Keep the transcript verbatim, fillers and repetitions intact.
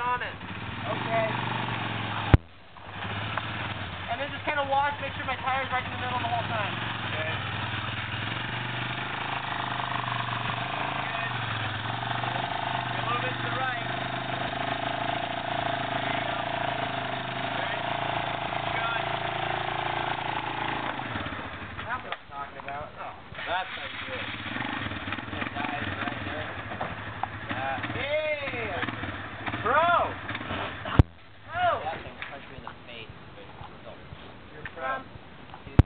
on it. Okay. And then just kind of watch, make sure my tire's right in the middle the whole time. Okay. Good. A little bit to the right. That's what I'm talking about. Oh, that's how you do it.